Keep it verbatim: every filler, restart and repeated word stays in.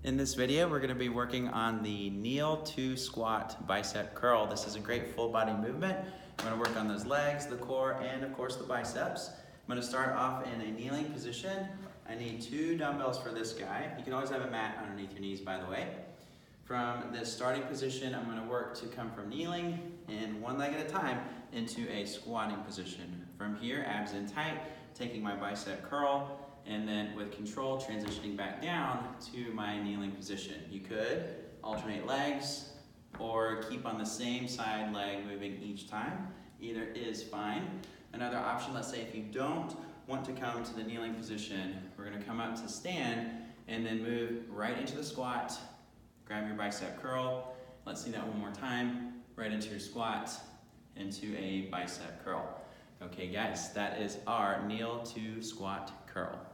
In this video, we're going to be working on the kneel to squat bicep curl. This is a great full body movement. I'm going to work on those legs, the core, and of course the biceps. I'm going to start off in a kneeling position. I need two dumbbells for this guy. You can always have a mat underneath your knees, by the way. From this starting position, I'm going to work to come from kneeling in one leg at a time into a squatting position. From here, abs in tight, taking my bicep curl, and then with control, transitioning back down to my kneeling position. You could alternate legs or keep on the same side leg moving each time. Either is fine. Another option, let's say if you don't want to come to the kneeling position, we're gonna come up to stand and then move right into the squat. Grab your bicep curl. Let's see that one more time. Right into your squat, into a bicep curl. Okay guys, that is our kneel to squat curl.